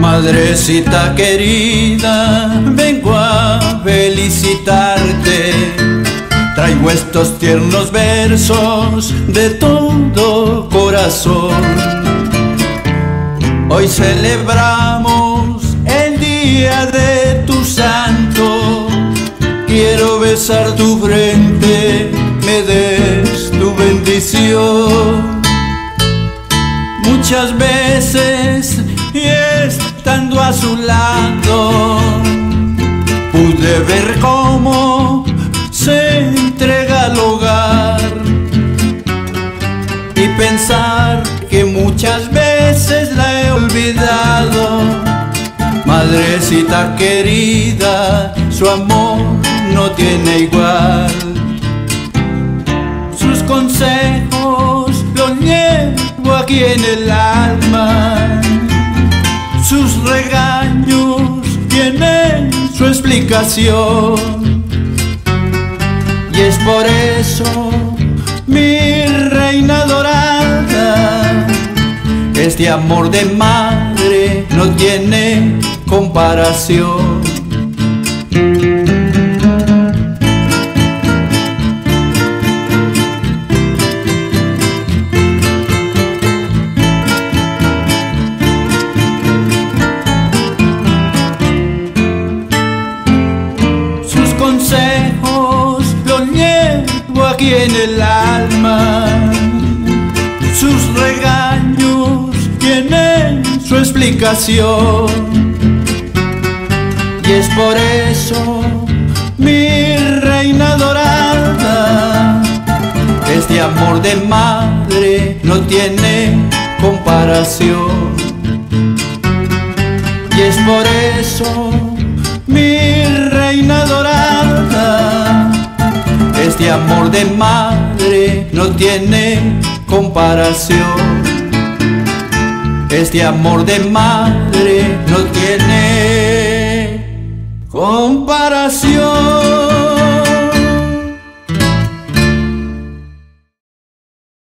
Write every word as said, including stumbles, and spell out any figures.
Madrecita querida, vengo a felicitarte. Traigo estos tiernos versos de todo corazón. Hoy celebramos el día de tu santo. Quiero besar tu frente, me des tu bendición. Muchas veces, y estando a su lado, pude ver cómo se entrega al hogar y pensar que muchas veces la he olvidado. Madrecita querida, su amor no tiene igual. Sus consejos los llevo aquí en el alma. Sus regaños tienen su explicación. Y es por eso, mi reina dorada, este amor de madre no tiene comparación. Sus consejos los llevo aquí en el alma. Sus regaños tienen su explicación. Y es por eso, mi reina dorada, este amor de madre no tiene comparación. Y es por eso, mi reina dorada, este amor de madre no tiene comparación. Este amor de madre no tiene comparación.